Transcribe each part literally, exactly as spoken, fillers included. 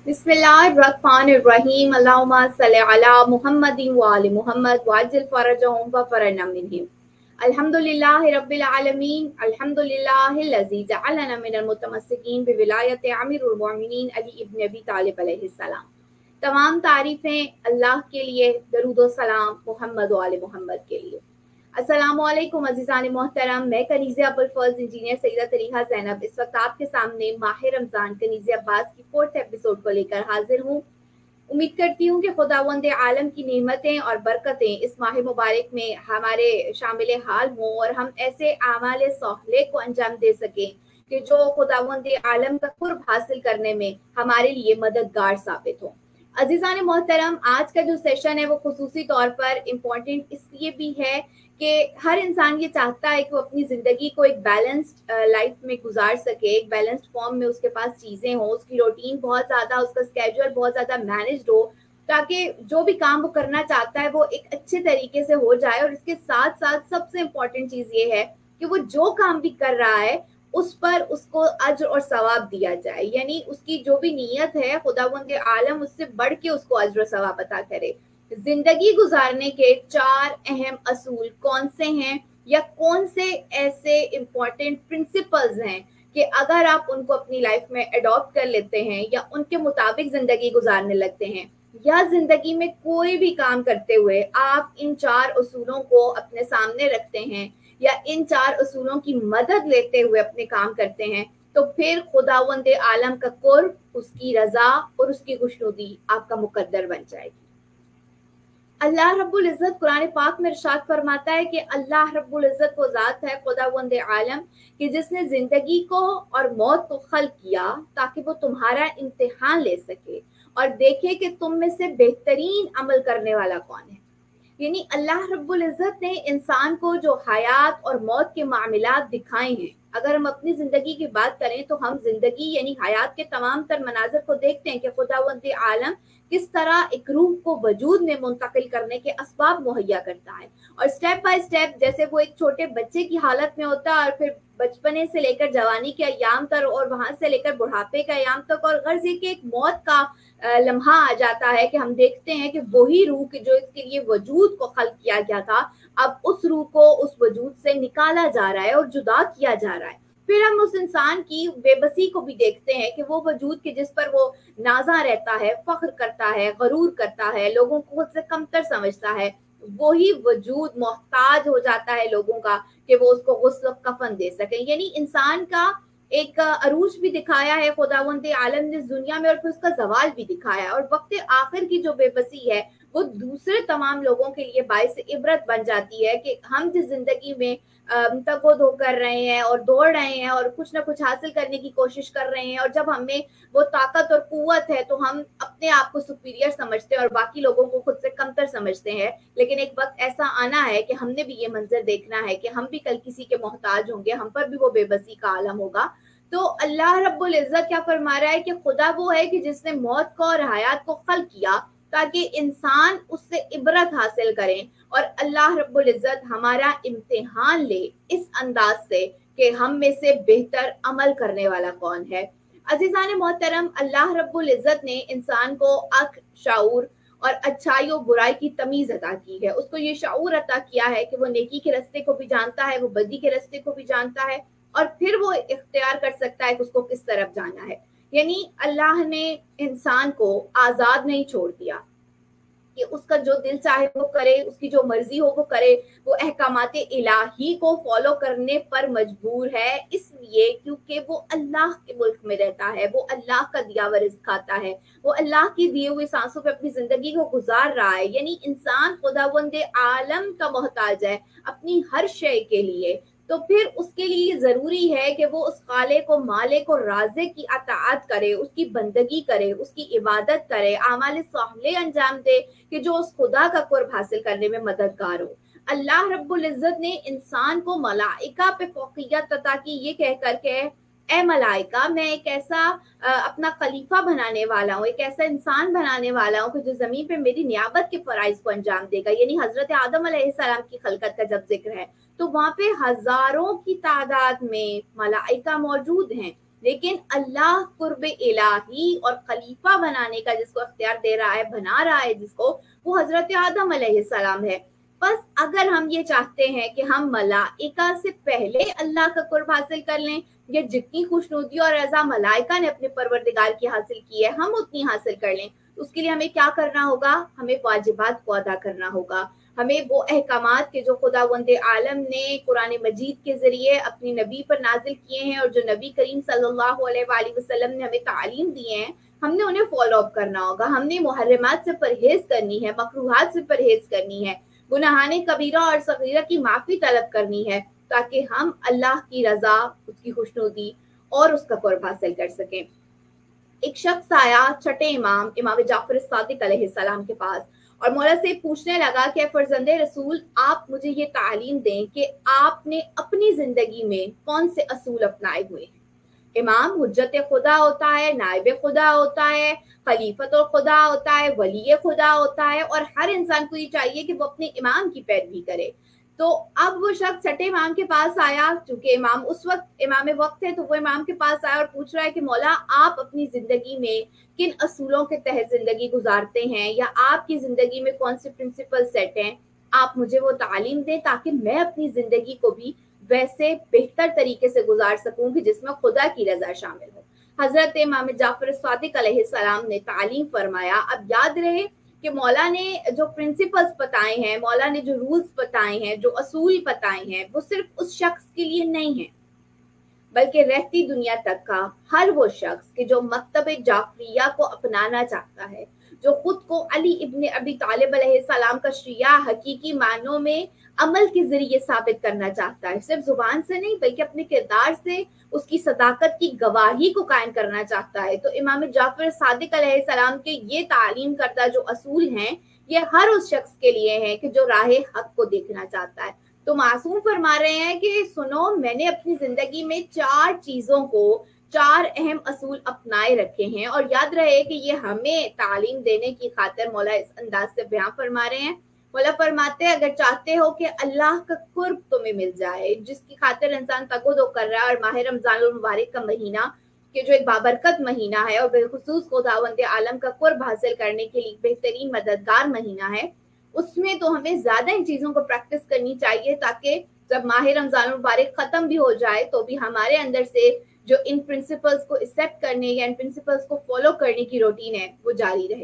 बिस्मिल्लाहिर्रहमानिर्रहीम अल्लाहुम्मा सल्लि अला मुहम्मदिन व आलि मुहम्मद वअज्जिल फरजहुम व फरना मिनहुम अल्हम्दुलिल्लाहि रब्बिल आलमीन अल्हम्दुलिल्लाहिल्लज़ी जअलना मिनल मुतमस्सिकीन बिविलायति अमीरुल मोमिनीन अली इब्न अबी तालिब अलैहिस्सलाम। तमाम तारीफ़ें अल्लाह के लिए, दरूद व सलाम मोहम्मद व आले मोहम्मद के लिए। अस्सलामु अलैकुम अज़ीज़ान मोहतरम, मैं कनीज़े अबुल फज़्ल इंजीनियर सईदा तरीहा ज़ैनब इस वक्त आपके सामने माह रमज़ान कनीज़े अब्बास की फोर्थ एपिसोड को लेकर हाजिर हूँ। उम्मीद करती हूँ कि खुदावंद आलम की नेमतें और बरकतें इस माह मुबारक में हमारे शामिल हाल हों और हम ऐसे आमाल सोहले को अंजाम दे सकें कि जो खुदावंद आलम का कुर्ब हासिल करने में हमारे लिए मददगार साबित हो। अजीज़ान मोहतरम, आज का जो सेशन है वो खुसूसी तौर पर इम्पोर्टेंट इसलिए भी है कि हर इंसान ये चाहता है कि वो अपनी ज़िंदगी को एक बैलेंस्ड लाइफ में गुजार सके, एक बैलेंस्ड फॉर्म में उसके पास चीज़ें हों, उसकी रूटीन बहुत ज़्यादा, उसका स्केड्यूल बहुत ज़्यादा मैनेज्ड हो, ताकि जो भी काम वो करना चाहता है वो एक अच्छे तरीके से हो जाए। और इसके साथ साथ सबसे इम्पोर्टेंट चीज़ ये है कि वो जो काम भी कर रहा है उस पर उसको अज्र और सवाब दिया जाए, यानी उसकी जो भी नीयत है खुदावंद आलम उससे बढ़ के उसको अज्र और सवाब अता करे। जिंदगी गुजारने के चार अहम असूल कौन से हैं या कौन से ऐसे इम्पोर्टेंट प्रिंसिपल्स हैं कि अगर आप उनको अपनी लाइफ में अडॉप्ट कर लेते हैं या उनके मुताबिक जिंदगी गुजारने लगते हैं या जिंदगी में कोई भी काम करते हुए आप इन चार असूलों को अपने सामने रखते हैं या इन चार असूलों की मदद लेते हुए अपने काम करते हैं, तो फिर खुदावंद आलम का कुर्ब, उसकी रजा और उसकी खुशनुदी आपका मुकद्दर बन जाएगी। अल्लाह रब्बुल इज़्ज़त कुरान पाक में इरशाद फरमाता है कि अल्लाह रब्बुल इज़्ज़त वो ज़ात है खुदावंद आलम कि जिसने जिंदगी को और मौत को खल्क किया ताकि वो तुम्हारा इम्तिहान ले सके और देखे कि तुम में से बेहतरीन अमल करने वाला कौन है। यानी अल्लाह रब्बुल इज़्ज़त ने इंसान को जो हयात और मौत के मामलात दिखाए हैं, अगर हम अपनी जिंदगी की बात करें तो हम जिंदगी यानी हयात के तमाम तर मनाजर को देखते हैं कि खुदावंद आलम किस तरह एक रूह को वजूद में मुंतकिल करने के असबाब मुहैया करता है और स्टेप बाय स्टेप जैसे वो एक छोटे बच्चे की हालत में होता है और फिर बचपने से लेकर जवानी के अयाम तक और वहां से लेकर बुढ़ापे के अयाम तक और गर्ज ये कि एक मौत का लम्हा आ जाता है कि हम देखते हैं कि वही रूह जो इसके लिए वजूद को खल्क किया गया था, अब उस रूह को उस वजूद से निकाला जा रहा है और जुदा किया जा रहा है। फिर हम उस इंसान की बेबसी को भी देखते हैं कि वो वजूद के जिस पर वो नाजा रहता है, फख्र करता है, गरूर करता है, लोगों को खुद से कमतर समझता है, वही वजूद मोहताज हो जाता है लोगों का कि वो उसको गुस्ल कफन दे सके। यानी इंसान का एक अरूज भी दिखाया है खुदावंद आलम ने दुनिया में और फिर उसका जवाल भी दिखाया है और वक्त आखिर की जो बेबसी है वो दूसरे तमाम लोगों के लिए बाइस इबरत बन जाती है कि हम जिस जिंदगी में तगोदो कर रहे हैं और दौड़ रहे हैं और कुछ ना कुछ हासिल करने की कोशिश कर रहे हैं और जब हमें वो ताकत और कुव्वत है तो हम अपने आप को सुपीरियर समझते हैं और बाकी लोगों को खुद से कमतर समझते हैं। लेकिन एक वक्त ऐसा आना है कि हमने भी ये मंजर देखना है कि हम भी कल किसी के मोहताज होंगे, हम पर भी वो बेबसी का आलम होगा। तो अल्लाह रब्बुल इज़्ज़त क्या फरमा रहा है कि खुदा वो है कि जिसने मौत को और हयात को खल्क किया ताकि इंसान उससे इबरत हासिल करें और अल्लाह रब्बुल इज़्ज़त हमारा इम्तिहान ले इस अंदाज से कि हम में से बेहतर अमल करने वाला कौन है। अजीज़ान मोहतरम, अल्लाह रब्बुल इज़्ज़त ने इंसान को अक्ल, शऊर और अच्छाई और बुराई की तमीज़ अता की है। उसको ये शऊर अता किया है कि वो नेकी के रास्ते को भी जानता है, वो बदी के रास्ते को भी जानता है और फिर वो इख्तियार कर सकता है कि उसको किस तरफ जाना है। यानी अल्लाह ने इंसान को आज़ाद नहीं छोड़ दिया कि उसका जो दिल चाहे वो करे, उसकी जो मर्जी हो वो करे, वो अहकामाते इलाही को फॉलो करने पर मजबूर है, इसलिए क्योंकि वो अल्लाह के मुल्क में रहता है, वो अल्लाह का दिया हुआ रिज़्क़ खाता है, वो अल्लाह की दिए हुए सांसों पे अपनी जिंदगी को गुजार रहा है। यानी इंसान खुदावंद आलम का मोहताज है अपनी हर शय के लिए। तो फिर उसके लिए जरूरी है कि वो उस खाले को, माले को, राजे की अताअत करे, उसकी बंदगी करे, उसकी इबादत करे, आमाल साहले अंजाम दे कि जो उस खुदा का कुर्ब हासिल करने में मददगार हो। अल्लाह रब्बुल इज़्ज़त ने इंसान को मलाइका पे फौकियत अता की ये कह करके, ए मलाइका, मैं एक ऐसा आ, अपना खलीफा बनाने वाला हूँ, एक ऐसा इंसान बनाने वाला हूँ कि जो जमीन पे मेरी नियाबत के फराइज को अंजाम देगा। यानी हजरत आदम अलैहिस्सलाम की खलकत का जब जिक्र है तो वहां पे हजारों की तादाद में मलाइका मौजूद हैं لیکن اللہ قرب الہی اور خلیفہ بنانے کا جس کو اختیار دے رہا ہے، بنا رہا ہے جس کو، وہ حضرت آدم علیہ السلام ہے۔ بس اگر ہم یہ چاہتے ہیں کہ ہم ملائکہ سے پہلے اللہ کا قرب حاصل کر لیں، یا جتنی خوشنودی اور رضا ملائکہ نے اپنے پروردگار کی حاصل کی ہے ہم اتنی حاصل کر لیں، اس کے لیے ہمیں کیا کرنا ہوگا؟ ہمیں واجبات کو ادا کرنا ہوگا، ہمیں وہ احکامات کے جو خداوند عالم نے قرآن مجید کے ذریعے اپنی نبی پر نازل کیے ہیں اور جو نبی کریم صلی اللہ علیہ وآلہ وسلم نے ہمیں تعلیم دی ہیں، ہم نے انہیں فالو اپ کرنا ہوگا۔ ہم نے محرمات سے پرہیز کرنی ہے، مکروہات سے پرہیز کرنی ہے، گناہان کبیرہ اور صغیرہ کی معافی طلب کرنی ہے، تاکہ ہم اللہ کی رضا، اس کی خوشنودی اور اس کا قرب حاصل کر سکیں۔ ایک شخص آیا چھٹے امام امام جعفر صادق علیہ السلام کے پاس اور مولا سے پوچھنے لگا کہ فرزند رسول، آپ مجھے یہ تعلیم دیں کہ آپ نے اپنی زندگی میں کون سے اصول اپنائے ہوئے ہیں۔ امام حجت خدا ہوتا ہے، نائب خدا ہوتا ہے، خلیفت الخدا ہوتا ہے، ولی خدا ہوتا ہے، اور ہر انسان کو یہ چاہیے کہ وہ اپنے امام کی پیروی کرے۔ تو اب وہ شخص چھٹے امام کے پاس آیا، چونکہ امام اس وقت امام وقت ہے، تو وہ امام کے پاس آیا اور پوچھ رہا ہے کہ مولا، آپ اپنی زندگی میں کن اصولوں کے تحت زندگی گزارتے ہیں، یا آپ کی زندگی میں کون سے پرنسپل سیٹ ہیں، آپ مجھے وہ تعلیم دیں تاکہ میں اپنی زندگی کو بھی ویسے بہتر طریقے سے گزار سکوں کہ جس میں خدا کی رضا شامل ہو۔ حضرت امام جعفر صادق علیہ السلام نے تعلیم فرمایا۔ اب یاد رہے کہ مولا نے جو پرنسپلز بتائے ہیں، مولا نے جو رولز بتائے ہیں، جو اصول بتائے ہیں، وہ صرف اس شخص کے لیے نہیں ہیں، بلکہ رہتی دنیا تک کا ہر وہ شخص کہ جو مکتب جعفریہ کو اپنانا چاہتا ہے، جو خود کو علی ابن ابی طالب علیہ السلام کا شیعہ حقیقی معنوں میں عمل کے ذریعے ثابت کرنا چاہتا ہے، صرف زبان سے نہیں بلکہ اپنے کردار سے اس کی صداقت کی گواہی کو قائم کرنا چاہتا ہے، تو امام جعفر صادق علیہ السلام کے یہ تعلیم کردہ جو اصول ہیں، یہ ہر اس شخص کے لیے ہیں کہ جو راہ حق کو دیکھنا چاہتا ہے۔ تو معصوم فرما رہے ہیں کہ سنو، میں نے اپنی زندگی میں چار چیزوں کو، چار اہم اصول اپنائے رکھے ہیں، اور یاد رہے کہ یہ ہمیں تعلیم دینے کی خاطر مولا اس انداز سے بیان فرما رہے ہیں۔ مولا فرماتے ہیں اگر چاہتے ہو کہ اللہ کا قرب تمہیں مل جائے، جس کی خاطر انسان تگودو کر رہا ہے، اور ماہ رمضان المبارک کا مہینہ کہ جو ایک بابرکت مہینہ ہے اور بالخصوص خداوند عالم کا قرب حاصل کرنے کے لیے بہترین مددگار مہینہ ہے، اس میں تو ہمیں زیادہ ان چیزوں کو پریکٹس کرنی چاہیے تاکہ جب ماہ رمضان المبارک ختم بھی ہو جائے تو بھی ہمارے اندر سے جو ان پرنسپلز کو ایکسیپٹ کرنے یا ان پرنسپلز کو فالو کرنے کی روٹین ہے وہ جاری رہے۔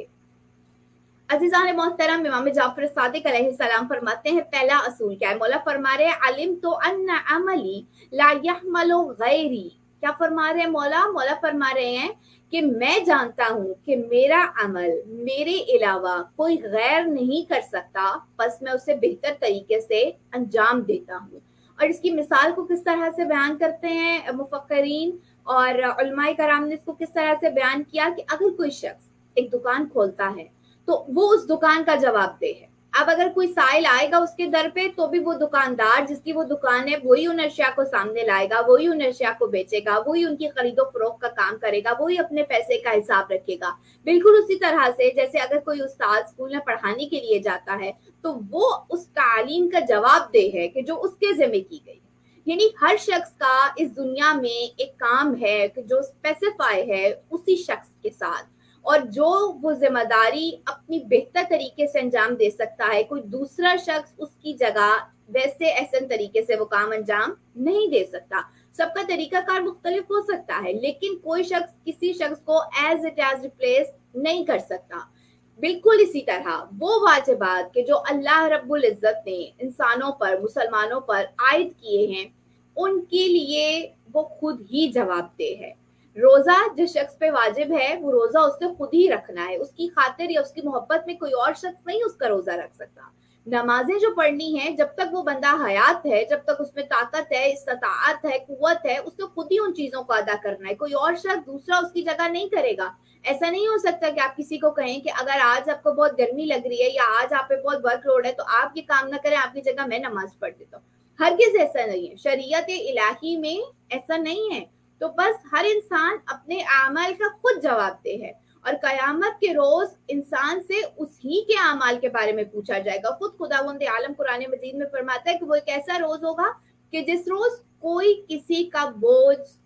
عزیزان محترم، امام جعفر صادق علیہ السلام فرماتے ہیں پہلا اصول کیا ہے؟ مولا فرما رہے ہیں علم تو ان عملی لا يحمل غیری۔ کیا فرما رہے ہیں مولا؟ مولا فرما رہے ہیں کہ میں جانتا ہوں کہ میرا عمل میرے علاوہ کوئی غیر نہیں کر سکتا، بس میں اسے بہتر طریقے سے انجام دیتا ہوں۔ اور اس کی مثال کو کس طرح سے بیان کرتے ہیں مفکرین اور علماء کرام نے اس کو کس طرح سے بیان کیا کہ اگر کوئی شخص ایک دکان کھولتا ہے تو وہ اس دکان کا جواب دہ ہے۔ اب اگر کوئی سائل آئے گا اس کے در پہ تو بھی وہ دکاندار جس کی وہ دکان ہے وہی ان اشیاء کو سامنے لائے گا، وہی ان اشیاء کو بیچے گا، وہی ان کی خرید و فروخت کا کام کرے گا، وہی اپنے پیسے کا حساب رکھے گا۔ بالکل اسی طرح سے جیسے اگر کوئی استاد اسکول میں پڑھانے کے لیے جاتا ہے تو وہ اس تعلیم کا جواب دہ ہے کہ جو اس کے ذمہ کی گئی۔ یعنی ہر شخص کا اس دنیا میں ایک کام ہے کہ جو اسپیسیفائی ہے اسی شخص کے ساتھ، اور جو وہ ذمہ داری اپنی بہتر طریقے سے انجام دے سکتا ہے، کوئی دوسرا شخص اس کی جگہ ویسے احسن طریقے سے وہ کام انجام نہیں دے سکتا۔ سب کا طریقہ کار مختلف ہو سکتا ہے لیکن کوئی شخص کسی شخص کو ایز اٹ ایز ریپلیس نہیں کر سکتا۔ بالکل اسی طرح وہ واجبات کہ جو اللہ رب العزت نے انسانوں پر، مسلمانوں پر عائد کیے ہیں، ان کے لیے وہ خود ہی جواب دہ ہے۔ روزہ جس شخص پہ واجب ہے وہ روزہ اس سے خود ہی رکھنا ہے، اس کی خاطر یا اس کی محبت میں کوئی اور شخص نہیں اس کا روزہ رکھ سکتا۔ نمازیں جو پڑھنی ہیں جب تک وہ بندہ حیات ہے، جب تک اس میں طاقت ہے، استطاعت ہے، قوت ہے، اس کو خود ہی ان چیزوں کو ادا کرنا ہے، کوئی اور شخص دوسرا اس کی جگہ نہیں کرے گا۔ ایسا نہیں ہو سکتا کہ آپ کسی کو کہیں کہ اگر آج آپ کو بہت گرمی لگ رہی ہے یا آج آپ پہ بہت ورک لوڈ ہے تو آپ یہ کام نہ کریں، آپ کی جگہ میں نماز پڑھ دیتا ہوں۔ ہرگز ایسا نہیں ہے، شریعت الہی میں ایسا نہیں ہے۔ تو بس ہر انسان اپنے اعمال کا خود جواب دہ ہے، اور قیامت کے روز انسان سے اسی کے اعمال کے بارے میں پوچھا جائے گا۔ خود خداوند عالم قرآن مجید میں فرماتا ہے کہ وہ ایک ایسا روز ہوگا کہ جس روز کوئی کسی کا بوجھ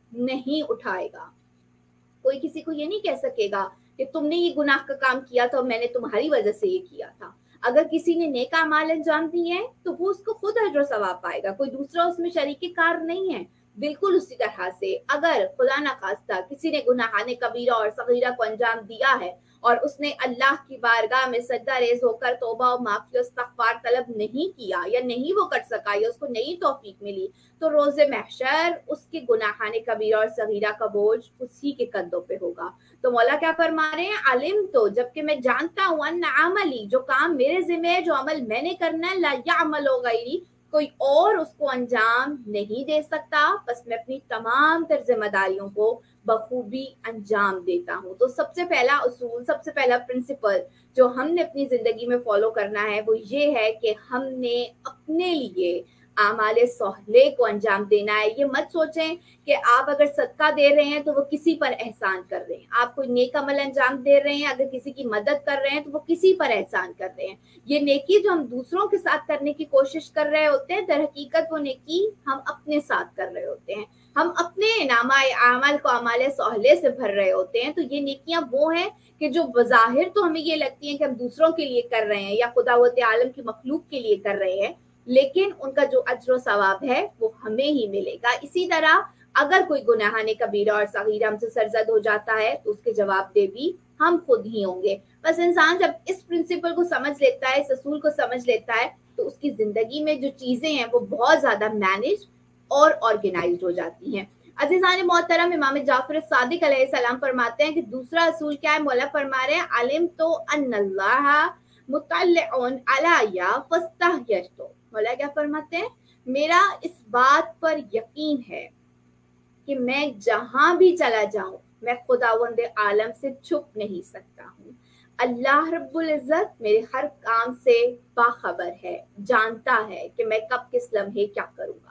नहीं उठाएगा। कोई किसी को ये नहीं कह सकेगा कि तुमने ये गुनाह का काम किया था और मैंने तुम्हारी वजह से ये किया था। अगर किसी ने नेक अमाल अंजाम दिए हैं तो वो उसको खुद अजर सवाब पाएगा, कोई दूसरा उसमें शरीक कार नहीं है। बिल्कुल उसी तरह से अगर खुदा न खास्ता किसी ने गुनाहाने कबीरा और सगीरा को अंजाम दिया है और उसने अल्लाह की बारगाह में सजदा रेज होकर तौबा और माफी और इस्तगफार तलब नहीं किया या नहीं वो कर सका या उसको नई तौफीक मिली, तो रोज़े महशर उसके गुनाहाने कबीरा और सगीरा का बोझ उसी के कंधों पे होगा। तो मौला क्या फरमा रहे हैं, अलिम तो जबकि मैं जानता हूँ अन्ना अमली, जो काम मेरे जिम्मे है, जो अमल मैंने करना है, ला यअमलु गैरी, कोई और उसको अंजाम नहीं दे सकता, बस मैं अपनी तमाम तर जिम्मेदारियों को बखूबी अंजाम देता हूँ। तो सबसे पहला उसूल, सबसे पहला प्रिंसिपल जो हमने अपनी जिंदगी में फॉलो करना है वो ये है कि हमने अपने लिए आमाले सोहले को अंजाम देना है। ये मत सोचें कि आप अगर सदका दे रहे हैं तो वो किसी पर एहसान कर रहे हैं, आप कोई नेक अमल अंजाम दे रहे हैं, अगर किसी की मदद कर रहे हैं तो वो किसी पर एहसान कर रहे हैं। ये नेकी जो हम दूसरों के साथ करने की कोशिश कर रहे होते हैं, दर हकीकत वो नेकी हम अपने साथ कर रहे होते हैं, हम अपने नामा अमल को अमाले सोहले से भर रहे होते हैं। तो ये नेकियां वो हैं कि जो बज़ाहिर तो हमें ये लगती हैं कि हम दूसरों के लिए कर रहे हैं या खुदावत आलम की मखलूक के लिए कर रहे हैं, लेकिन उनका जो अज्र व सवाब है वो हमें ही मिलेगा। इसी तरह अगर कोई गुनाहाने कबीरा और सगीरा हमसे सरजद हो जाता है तो उसके जवाब दे भी हम खुद ही होंगे। बस इंसान जब इस प्रिंसिपल को समझ लेता है, इस असूल को समझ लेता है, तो उसकी जिंदगी में जो चीजें हैं वो बहुत ज्यादा मैनेज और ऑर्गेनाइज्ड हो जाती हैं। अज़ीज़ान मोहतरम, इमाम जाफर सादिक अलैहिस्सलाम फरमाते हैं कि दूसरा असूल क्या है, मौला फरमा रहे हैं अलिम तो अन्नल्लाह मुतल्लिउन अलैया फस्तहयरतु। मौला क्या फरमाते हैं, मेरा इस बात पर यकीन है कि मैं जहां भी चला जाऊं मैं खुदावंद आलम से छुप नहीं सकता हूँ। अल्लाह रब्बुल इज्जत मेरे हर काम से बाखबर है, जानता है कि मैं कब किस लम्हे क्या करूंगा।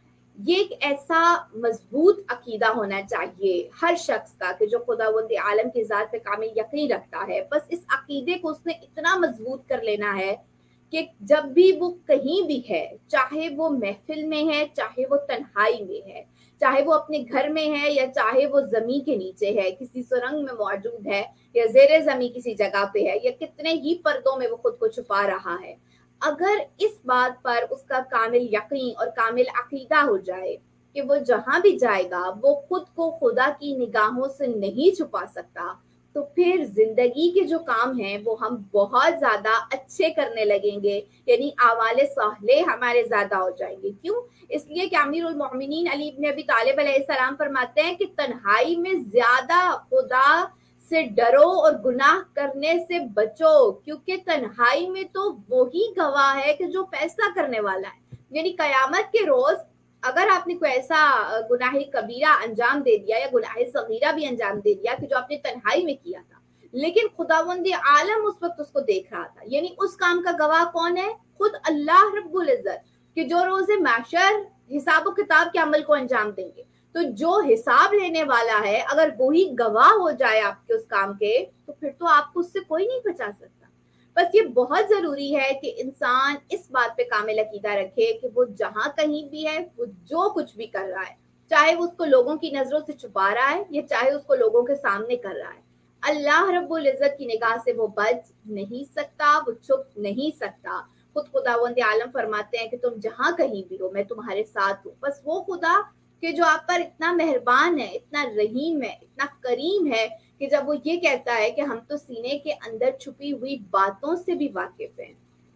ये एक ऐसा मजबूत अकीदा होना चाहिए हर शख्स का कि जो खुदावंद आलम की ज़ात पे कामिल यकीन रखता है। बस इस अकीदे को उसने इतना मजबूत कर लेना है कि जब भी वो कहीं भी है, चाहे वो महफिल में है, चाहे वो तन्हाई में है, चाहे वो अपने घर में है या चाहे वो जमीन के नीचे है, किसी सुरंग में मौजूद है या ज़ेरे ज़मीन किसी जगह पे है या कितने ही पर्दों में वो खुद को छुपा रहा है, अगर इस बात पर उसका कामिल यकीन और कामिल अकीदा हो जाए कि वो जहां भी जाएगा वो खुद को खुदा की निगाहों से नहीं छुपा सकता, तो फिर जिंदगी के जो काम हैं वो हम बहुत ज्यादा अच्छे करने लगेंगे, यानी आवाले साहले हमारे ज्यादा हो जाएंगे। क्यों? इसलिए कि अमीरुल मोमिनीन अली इब्न अबी तालिब अलैहिस्सलाम फरमाते हैं कि तन्हाई में ज्यादा खुदा से डरो और गुनाह करने से बचो, क्योंकि तन्हाई में तो वही गवाह है कि जो फैसला करने वाला है। यानी कयामत के रोज अगर आपने कोई ऐसा गुनाह कबीरा अंजाम दे दिया या गुनाह सगीरा भी अंजाम दे दिया कि जो आपने तन्हाई में किया था, लेकिन खुदावंद आलम उस वक्त उसको देख रहा था, यानी उस काम का गवाह कौन है? खुद अल्लाह रब्बुल इज्जत, कि जो रोज़े महशर हिसाब व किताब के अमल को अंजाम देंगे। तो जो हिसाब लेने वाला है अगर वही गवाह हो जाए आपके उस काम के, तो फिर तो आपको उससे कोई नहीं बचा सकता। बस ये बहुत जरूरी है कि इंसान इस बात पे कामिल अकीदा रखे कि वो जहां कहीं भी है, वो जो कुछ भी कर रहा है, चाहे वो उसको लोगों की नजरों से छुपा रहा है या चाहे उसको लोगों के सामने कर रहा है, अल्लाह रब्बुल इज्जत की निगाह से वो बच नहीं सकता, वो छुप नहीं सकता। खुद खुदावंद आलम फरमाते हैं कि तुम जहां कहीं भी हो मैं तुम्हारे साथ हूँ। बस वो खुदा कि जो आप पर इतना मेहरबान है, इतना रहीम है, इतना करीम है कि जब वो ये कहता है कि हम तो सीने के अंदर छुपी हुई बातों से भी वाकिफ हैं,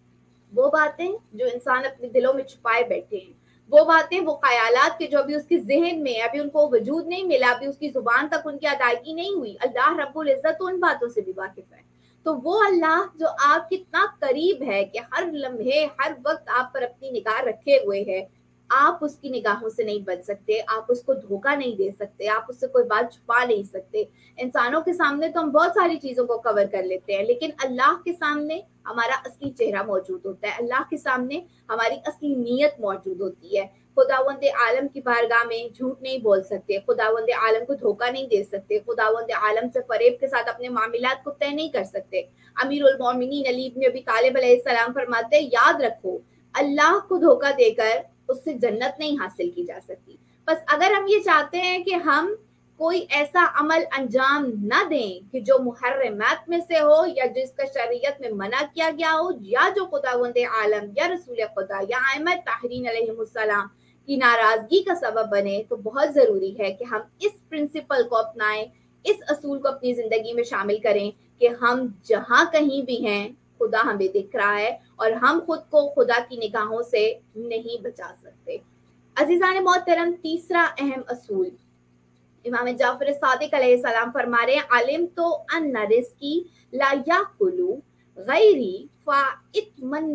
वो बातें जो इंसान अपने दिलों में छुपाए बैठे हैं, वो बातें, वो ख्यालात के जो अभी उसके जहन में अभी उनको वजूद नहीं मिला, अभी उसकी जुबान तक उनकी अदायगी नहीं हुई, अल्लाह रब्बुल इज्जत उन बातों से भी वाकिफ है। तो वो अल्लाह जो आप कितना करीब है कि हर लम्हे हर वक्त आप पर अपनी निगाह रखे हुए है, आप उसकी निगाहों से नहीं बच सकते, आप उसको धोखा नहीं दे सकते, आप उससे कोई बात छुपा नहीं सकते। इंसानों के सामने तो हम बहुत सारी चीजों को कवर कर लेते हैं, लेकिन अल्लाह के सामने हमारा असली चेहरा मौजूद होता है, अल्लाह के सामने हमारी असली नीयत मौजूद होती है। खुदावंद आलम की बारगाह में झूठ नहीं बोल सकते, खुदावंद आलम को धोखा नहीं दे सकते, खुदावंद आलम से फरेब के साथ अपने मामलात को तय नहीं कर सकते। अमीरुल मोमिनीन अली इब्न अबी तालिब अलैहिस्सलाम फरमाते हैं, याद रखो अल्लाह को धोखा देकर उससे जन्नत नहीं हासिल की जा सकती। بس اگر ہم یہ چاہتے ہیں کہ ہم کوئی ایسا عمل انجام نہ دیں کہ جو محرمات میں سے ہو یا جس کا شریعت میں منع کیا گیا ہو یا جو خداوند عالم یا رسول خدا یا ائمہ طاہرین علیہم السلام کی ناراضگی کا سبب بنے، تو بہت ضروری ہے کہ ہم اس پرنسپل کو اپنائیں، اس اصول کو اپنی زندگی میں شامل کریں کہ ہم جہاں کہیں بھی ہیں خدا ہمیں دیکھ رہا ہے اور ہم خود کو خدا کی نگاہوں سے نہیں بچا سکتے۔ عزیزان محترم، تیسرا اہم اصول امام جعفر صادق علیہ السلام فرما رہے ہیں، علم تو ان رزقی لا یاکلو غیری فاطمن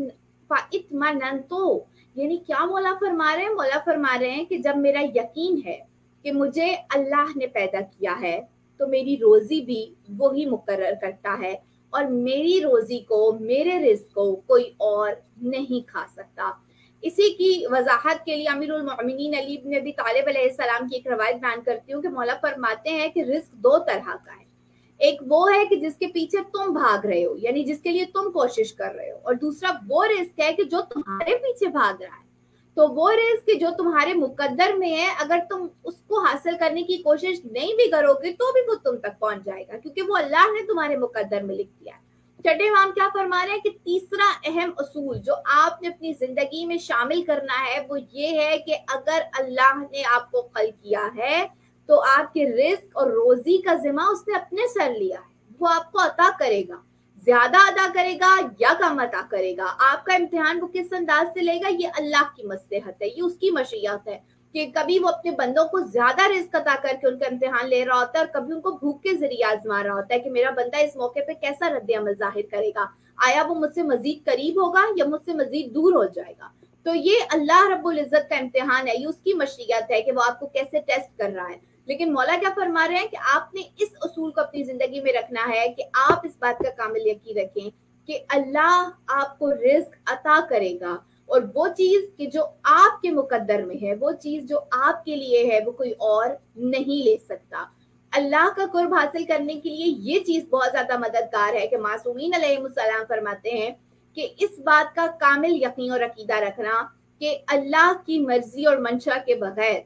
فاطمنن تو، یعنی کیا مولا فرما رہے ہیں؟ مولا فرما رہے ہیں کہ جب میرا یقین ہے کہ مجھے اللہ نے پیدا کیا ہے تو میری روزی بھی وہی مقرر کرتا ہے اور میری روزی کو، میرے رزق کو کوئی اور نہیں کھا سکتا۔ اسی کی وضاحت کے لیے امیر المؤمنین علی بن ابی طالب علیہ السلام کی ایک روایت بیان کرتی ہوں کہ مولا فرماتے ہیں کہ رزق دو طرح کا ہے، ایک وہ ہے کہ جس کے پیچھے تم بھاگ رہے ہو، یعنی جس کے لیے تم کوشش کر رہے ہو، اور دوسرا وہ رزق ہے کہ جو تمہارے پیچھے بھاگ رہا ہے۔ تو وہ رزق جو تمہارے مقدر میں ہے، اگر تم اس کو حاصل کرنے کی کوشش نہیں بھی کرو گے تو بھی وہ تم تک پہنچ جائے گا، کیونکہ وہ اللہ نے تمہارے مقدر میں لکھ دیا ہے۔ چھٹے امام کیا فرما رہے ہیں کہ تیسرا اہم اصول جو آپ نے اپنی زندگی میں شامل کرنا ہے وہ یہ ہے کہ اگر اللہ نے آپ کو خلق کیا ہے تو آپ کے رزق اور روزی کا ذمہ اس نے اپنے سر لیا ہے، وہ آپ کو عطا کرے گا، زیادہ عطا کرے گا یا کم عطا کرے گا، آپ کا امتحان وہ کس انداز سے لے گا یہ اللہ کی مصلحت ہے، یہ اس کی مشیت ہے کہ کبھی وہ اپنے بندوں کو زیادہ رزق عطا کر کے ان کا امتحان لے رہا ہوتا ہے اور کبھی ان کو بھوک کے ذریعے آزما رہا ہوتا ہے کہ میرا بندہ اس موقع پہ کیسا رد عمل ظاہر کرے گا، آیا وہ مجھ سے مزید قریب ہوگا یا مجھ سے مزید دور ہو جائے گا۔ تو یہ اللہ رب العزت کا امتحان ہے، یہ اس کی مشیت ہے کہ وہ آپ کو کیسے ٹیسٹ کر رہا ہے۔ لیکن مولا کیا فرما رہے ہیں کہ آپ نے اس اصول کو اپنی زندگی میں رکھنا ہے کہ آپ اس بات کا کامل یقین رکھیں کہ اللہ آپ کو رزق عطا کرے گا، اور وہ چیز کہ جو آپ کے مقدر میں ہے، وہ چیز جو آپ کے لیے ہے، وہ کوئی اور نہیں لے سکتا۔ اللہ کا قرب حاصل کرنے کے لیے یہ چیز بہت زیادہ مددگار ہے کہ معصومین علیہ السلام فرماتے ہیں کہ اس بات کا کامل یقین اور عقیدہ رکھنا کہ اللہ کی مرضی اور منشا کے بغیر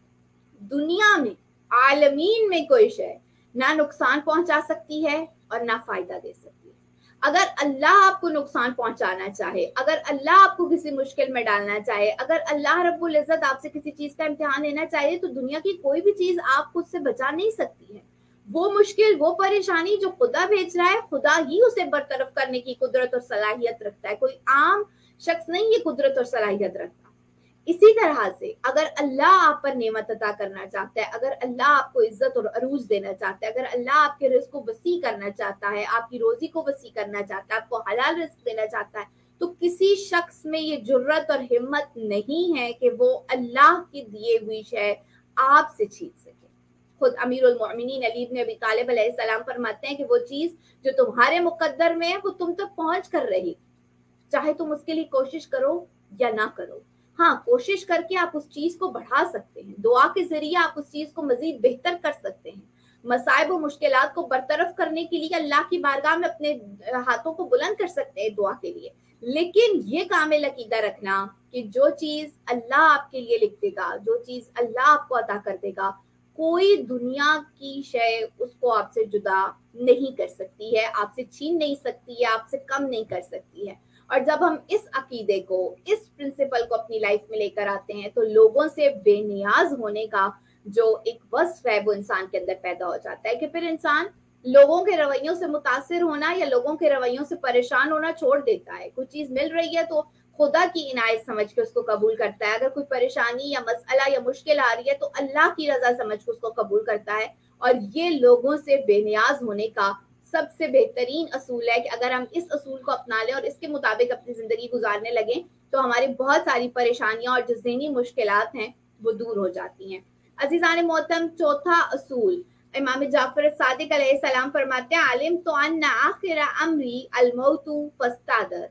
دنیا میں، عالمین میں کوئی شے نہ نقصان پہنچا سکتی ہے اور نہ فائدہ دے سکتی ہے۔ اگر اللہ آپ کو نقصان پہنچانا چاہے، اگر اللہ آپ کو کسی مشکل میں ڈالنا چاہے، اگر اللہ رب العزت آپ سے کسی چیز کا امتحان لینا چاہے تو دنیا کی کوئی بھی چیز آپ کو اس سے بچا نہیں سکتی ہے۔ وہ مشکل، وہ پریشانی جو خدا بھیج رہا ہے، خدا ہی اسے برطرف کرنے کی قدرت اور صلاحیت رکھتا ہے، کوئی عام شخص نہیں یہ قدرت اور صلاحیت رکھتا۔ اسی طرح سے اگر اللہ آپ پر نعمت عطا کرنا چاہتا ہے، اگر اللہ آپ کو عزت اور عروج دینا چاہتا ہے، اگر اللہ آپ کے رزق کو وسیع کرنا چاہتا ہے، آپ کی روزی کو وسیع کرنا چاہتا ہے، آپ کو حلال رزق دینا چاہتا ہے، تو کسی شخص میں یہ جرت اور ہمت نہیں ہے کہ وہ اللہ کی دیے ہوئی شے آپ سے چھین سکے۔ خود امیر المؤمنین علی بن ابی طالب علیہ السلام فرماتے ہیں کہ وہ چیز جو تمہارے مقدر میں ہے وہ تم تک پہنچ کر رہی، چاہے تم اس کے لیے کوشش کرو یا نہ کرو۔ ہاں، کوشش کر کے آپ اس چیز کو بڑھا سکتے ہیں، دعا کے ذریعے آپ اس چیز کو مزید بہتر کر سکتے ہیں، مصائب و مشکلات کو برطرف کرنے کے لیے اللہ کی بارگاہ میں اپنے ہاتھوں کو بلند کر سکتے ہیں دعا کے لیے۔ لیکن یہ کامل عقیدہ رکھنا کہ جو چیز اللہ آپ کے لیے لکھ دے گا، جو چیز اللہ آپ کو عطا کر دے گا، کوئی دنیا کی شے اس کو آپ سے جدا نہیں کر سکتی ہے، آپ سے چھین نہیں سکتی ہے، آپ سے کم نہیں کر سکتی ہے۔ اور جب ہم اس عقیدے کو، اس پرنسپل کو اپنی لائف میں لے کر آتے ہیں تو لوگوں سے بے نیاز ہونے کا جو ایک وصف ہے وہ انسان کے اندر پیدا ہو جاتا ہے کہ پھر انسان لوگوں کے رویوں سے متاثر ہونا یا لوگوں کے رویوں سے پریشان ہونا چھوڑ دیتا ہے۔ کوئی چیز مل رہی ہے تو خدا کی عنایت سمجھ کے اس کو قبول کرتا ہے، اگر کوئی پریشانی یا مسئلہ یا مشکل آ رہی ہے تو اللہ کی رضا سمجھ کے اس کو قبول کرتا ہے۔ اور یہ لوگوں سے بے نیاز ہونے کا سب سے بہترین اصول ہے کہ اگر ہم اس اصول کو اپنا لیں اور اس کے مطابق اپنی زندگی گزارنے لگیں تو ہماری بہت ساری پریشانیاں اور جو ذہنی مشکلات ہیں وہ دور ہو جاتی ہیں۔ عزیزان محترم، چوتھا اصول امام جعفر صادق علیہ السلام فرماتے ہیں، عالم تو ان آخر امری الموت فاستعذر،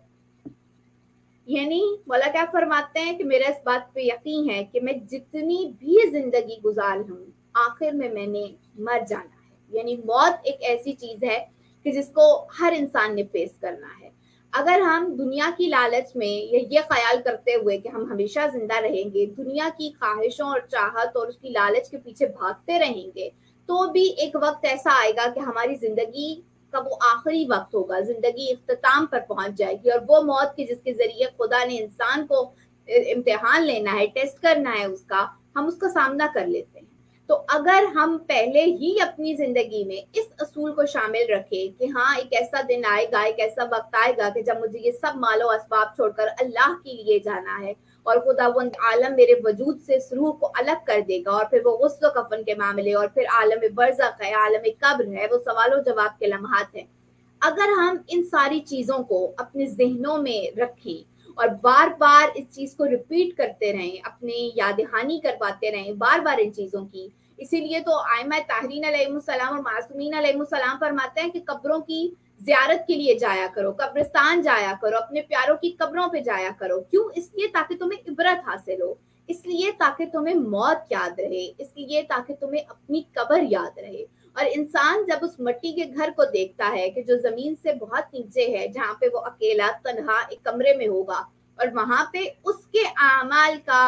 یعنی مولا کیا فرماتے ہیں کہ میرا اس بات پہ یقین ہے کہ میں جتنی بھی زندگی گزار ہوں آخر میں میں نے مر جانا ہے، یعنی موت ایک ایسی چیز ہے کہ جس کو ہر انسان نے فیس کرنا ہے۔ اگر ہم دنیا کی لالچ میں یہ خیال کرتے ہوئے کہ ہم ہمیشہ زندہ رہیں گے، دنیا کی خواہشوں اور چاہت اور اس کی لالچ کے پیچھے بھاگتے رہیں گے، تو بھی ایک وقت ایسا آئے گا کہ ہماری زندگی کا وہ آخری وقت ہوگا، زندگی اختتام پر پہنچ جائے گی، اور وہ موت کی جس کے ذریعے خدا نے انسان کو امتحان لینا ہے، ٹیسٹ کرنا ہے اس کا، ہم اس کا سامنا کر لیتے ہیں۔ تو اگر ہم پہلے ہی اپنی زندگی میں اس اصول کو شامل رکھیں کہ ہاں ایک ایسا دن آئے گا، ایک ایسا وقت آئے گا کہ جب مجھے یہ سب مال و اسباب چھوڑ کر اللہ کے لیے جانا ہے، اور خداوند عالم میرے وجود سے اس روح کو الگ کر دے گا، اور پھر وہ غسل و کفن کے معاملے، اور پھر عالم برزخ ہے، عالم قبر ہے، وہ سوال و جواب کے لمحات ہیں۔ اگر ہم ان ساری چیزوں کو اپنے ذہنوں میں رکھیں اور بار بار اس چیز کو ریپیٹ کرتے رہیں، اپنے یاد دہانی کرواتے رہیں بار بار ان چیزوں کی، اسی لیے تو ائمہ طاہرین علیہ السلام اور معصومین علیہ السلام فرماتے ہیں کہ قبروں کی زیارت کے لیے جایا کرو، قبرستان جایا کرو، اپنے پیاروں کی قبروں پہ جایا کرو۔ کیوں؟ اس لیے تاکہ تمہیں عبرت حاصل ہو، اس لیے تاکہ تمہیں موت یاد رہے، اس لیے تاکہ تمہیں اپنی قبر یاد رہے۔ اور انسان جب اس مٹی کے گھر کو دیکھتا ہے کہ جو زمین سے بہت نیچے ہے، جہاں پہ وہ اکیلا تنہا ایک کمرے میں ہوگا، اور وہاں پہ اس کے اعمال کا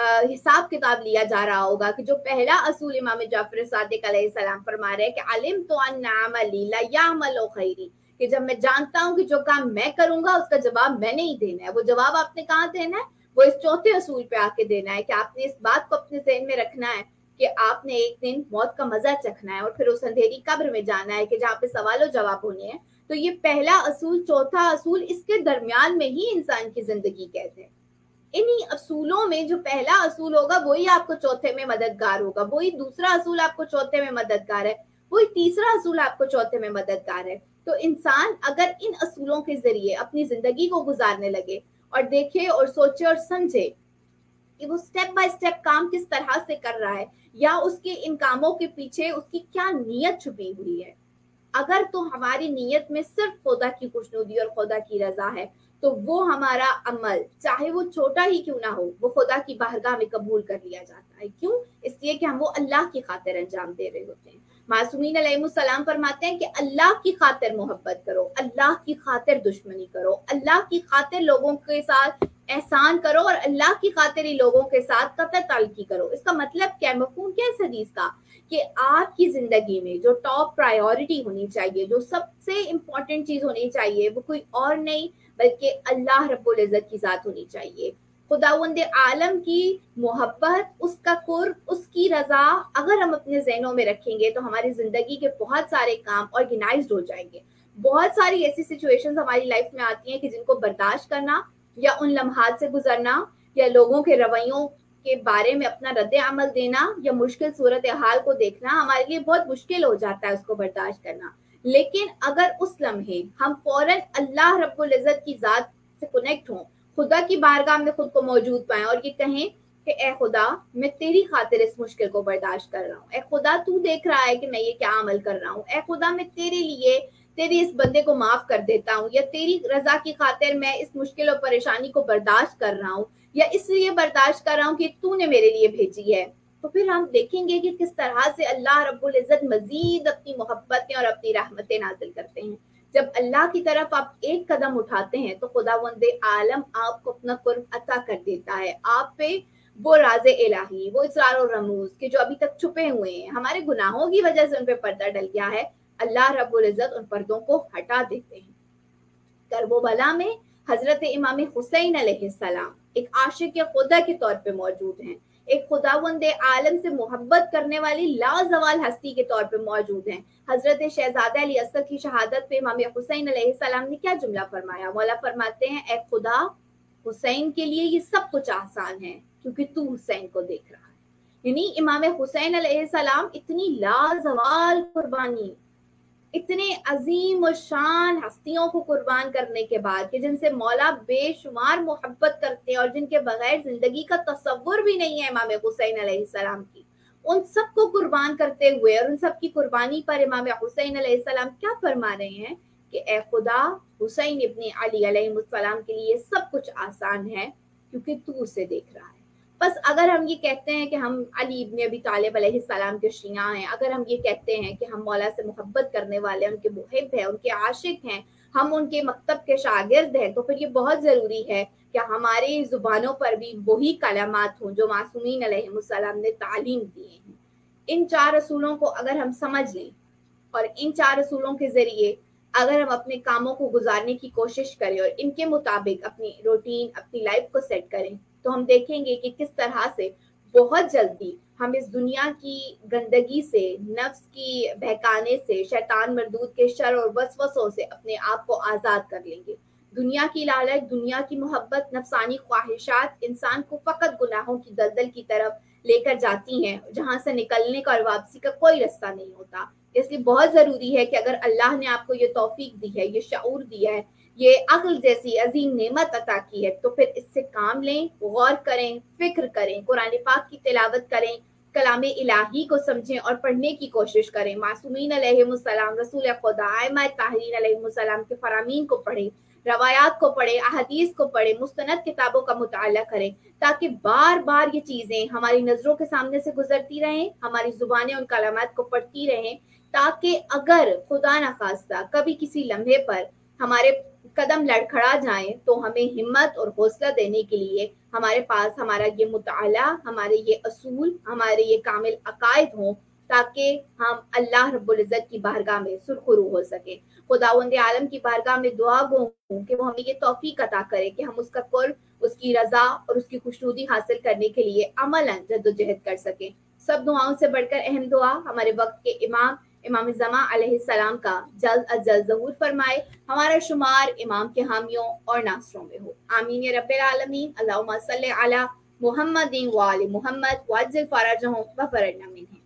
حساب کتاب لیا جا رہا ہوگا، کہ جو پہلا اصول امام جعفر صادق علیہ السلام فرما رہے ہیں کہ علمت ان عملی لا یعمل خیری، کہ جب میں جانتا ہوں کہ جو کام میں کروں گا اس کا جواب میں نہیں دینا ہے، وہ جواب آپ نے کہاں دینا ہے؟ وہ اس چوتھے اصول پہ آ کے دینا ہے، کہ آپ نے اس بات کو اپنے ذہن میں رکھنا ہے کہ آپ نے ایک دن موت کا مزہ چکھنا ہے، اور پھر اس اندھیری قبر میں جانا ہے کہ جہاں پہ سوال و جواب ہونے ہیں۔ تو یہ پہلا اصول، چوتھا اصول، اس کے درمیان میں ہی انسان کی زندگی قید ہے۔ انہی اصولوں میں جو پہلا اصول ہوگا وہی آپ کو چوتھے میں مددگار ہوگا، وہی دوسرا اصول آپ کو چوتھے میں مددگار ہے، وہی تیسرا اصول آپ کو چوتھے میں مددگار ہے۔ تو انسان اگر ان اصولوں کے ذریعے اپنی زندگی کو گزارنے لگے اور دیکھے اور سوچے اور سمجھے کہ وہ سٹیپ بائی سٹیپ کام کس طرح سے کر رہا ہے، یا اس کے ان کاموں کے پیچھے اس کی کیا نیت چھپی ہوئی ہے، اگر تو ہماری نیت میں صرف خدا کی خوشنودی اور خدا کی رضا ہے، تو وہ ہمارا عمل چاہے وہ چھوٹا ہی کیوں نہ ہو، وہ خدا کی بارگاہ میں قبول کر لیا جاتا ہے۔ کیوں؟ اس لیے کہ ہم وہ اللہ کی خاطر انجام دے رہے ہوتے ہیں۔ معصومین علیہ السلام فرماتے ہیں کہ اللہ کی خاطر محبت کرو، اللہ کی خاطر دشمنی کرو، اللہ کی خاطر لوگوں کے ساتھ احسان کرو، اور اللہ کی خاطر ہی لوگوں کے ساتھ قطع تعلقی کرو۔ اس کا مطلب کیا ہے؟ مفہوم کیا ہے اس حدیث کا؟ کہ آپ کی زندگی میں جو ٹاپ پرائیورٹی ہونی چاہیے، جو سب سے امپورٹنٹ چیز ہونی چاہیے، وہ کوئی اور نہیں بلکہ اللہ رب العزت کی ذات ہونی چاہیے، خداوند عالم کی محبت، اس کا قرب، اس کی رضا اگر ہم اپنے ذہنوں میں رکھیں گے تو ہماری زندگی کے بہت سارے کام آرگنائزڈ ہو جائیں گے۔ بہت ساری ایسی سچویشنز ہماری لائف میں آتی ہیں کہ جن کو برداشت کرنا، یا ان لمحات سے گزرنا، یا لوگوں کے رویوں کے بارے میں اپنا رد عمل دینا، یا مشکل صورتحال کو دیکھنا ہمارے لیے بہت مشکل ہو جاتا ہے اس کو برداشت کرنا۔ لیکن اگر اس لمحے ہم فوراً اللہ رب العزت کی ذات سے کنیکٹ ہوں، خدا کی بارگاہ میں خود کو موجود پائیں اور یہ کہیں کہ اے خدا میں تیری خاطر اس مشکل کو برداشت کر رہا ہوں، اے خدا تو دیکھ رہا ہے کہ میں یہ کیا عمل کر رہا ہوں، اے خدا میں تیرے لیے تیری اس بندے کو معاف کر دیتا ہوں، یا تیری رضا کی خاطر میں اس مشکل اور پریشانی کو برداشت کر رہا ہوں، یا اس لیے برداشت کر رہا ہوں کہ تو نے میرے لیے بھیجی ہے، تو پھر ہم دیکھیں گے کہ کس طرح سے اللہ رب العزت مزید اپنی محبتیں اور اپنی رحمتیں نازل کرتے ہیں۔ جب اللہ کی طرف آپ ایک قدم اٹھاتے ہیں تو خداوند عالم آپ کو اپنا قرب عطا کر دیتا ہے، آپ پہ وہ راز الہی، وہ اسرار و رموز کہ جو ابھی تک چھپے ہوئے ہیں، ہمارے گناہوں کی وجہ سے ان پہ پردہ ڈل گیا ہے، اللہ رب العزت ان پردوں کو ہٹا دیتے ہیں۔ کربلا میں حضرت امام حسین علیہ السلام ایک عاشق خدا کے طور پہ موجود ہیں، ایک خداوند عالم سے محبت کرنے والی لازوال ہستی کے طور پہ موجود ہیں۔ حضرت شہزادہ علی اصغر کی شہادت پہ امام حسین علیہ السلام نے کیا جملہ فرمایا؟ مولا فرماتے ہیں اے خدا، حسین کے لیے یہ سب کچھ آسان ہے کیونکہ تو حسین کو دیکھ رہا ہے۔ یعنی امام حسین علیہ السلام اتنی لازوال قربانی، اتنے عظیم و شان ہستیوں کو قربان کرنے کے بعد کہ جن سے مولا بے شمار محبت کرتے ہیں اور جن کے بغیر زندگی کا تصور بھی نہیں ہے امام حسین علیہ السلام کی، ان سب کو قربان کرتے ہوئے اور ان سب کی قربانی پر امام حسین علیہ السلام کیا فرما رہے ہیں کہ اے خدا، حسین ابن علی علیہ السلام کے لیے سب کچھ آسان ہے کیونکہ تو اسے دیکھ رہا ہے۔ بس اگر ہم یہ کہتے ہیں کہ ہم علی ابن ابی طالب علیہ السلام کے شیعہ ہیں، اگر ہم یہ کہتے ہیں کہ ہم مولا سے محبت کرنے والے ہیں، ان کے محب ہیں، ان کے عاشق ہیں، ہم ان کے مکتب کے شاگرد ہیں، تو پھر یہ بہت ضروری ہے کہ ہماری زبانوں پر بھی وہی کلمات ہوں جو معصومین علیہ السلام نے تعلیم دیے ہیں۔ ان چار اصولوں کو اگر ہم سمجھ لیں اور ان چار اصولوں کے ذریعے اگر ہم اپنے کاموں کو گزارنے کی کوشش کریں اور ان کے مطابق اپنی روٹین اپنی لائف کو سیٹ کریں، تو ہم دیکھیں گے کہ کس طرح سے بہت جلدی ہم اس دنیا کی گندگی سے، نفس کی بہکانے سے، شیطان مردود کے شر اور وسوسوں سے اپنے آپ کو آزاد کر لیں گے۔ دنیا کی لالچ، دنیا کی محبت، نفسانی خواہشات انسان کو فقط گناہوں کی دلدل کی طرف لے کر جاتی ہیں، جہاں سے نکلنے کا اور واپسی کا کوئی رستہ نہیں ہوتا۔ اس لیے بہت ضروری ہے کہ اگر اللہ نے آپ کو یہ توفیق دی ہے، یہ شعور دیا ہے، یہ عقل جیسی عظیم نعمت عطا کی ہے، تو پھر اس سے کام لیں، غور کریں، فکر کریں، قرآن پاک کی تلاوت کریں، کلام الہی کو سمجھیں اور پڑھنے کی کوشش کریں، معصومین علیہ السلام، رسول خدا، ائمہ طاہرین علیہ السلام کے فرامین کو پڑھیں، روایات کو پڑھیں، احادیث کو پڑھیں، مستند کتابوں کا مطالعہ کریں، تاکہ بار بار یہ چیزیں ہماری نظروں کے سامنے سے گزرتی رہیں، ہماری زبانیں ان کلمات کو پڑھتی رہیں، تاکہ اگر خدا نخواستہ کبھی کسی لمحے پر ہمارے قدم لڑکھڑا جائیں تو ہمیں ہمت اور حوصلہ دینے کے لیے ہمارے پاس ہمارا یہ مطالعہ، ہمارے یہ اصول، ہمارے یہ کامل عقائد ہوں، تاکہ ہم اللہ رب العزت کی بارگاہ میں سرخرو ہو سکیں۔ خداوند عالم کی بارگاہ میں دعا گو ہوں کہ وہ ہمیں یہ توفیق عطا کرے کہ ہم اس کا قرب، اس کی رضا اور اس کی خوشنودی حاصل کرنے کے لیے عملاً جد و جہد کر سکیں۔ سب دعاؤں سے بڑھ کر اہم دعا ہمارے وقت کے امام امام زمان علیہ السلام کا جلد از جلد ظہور فرمائے، ہمارا شمار امام کے حامیوں اور ناصروں میں ہو، آمین یا رب العالمین۔ اللہم صلی علی محمد وآل محمد وعجل فرجہم وفرجنا منہم۔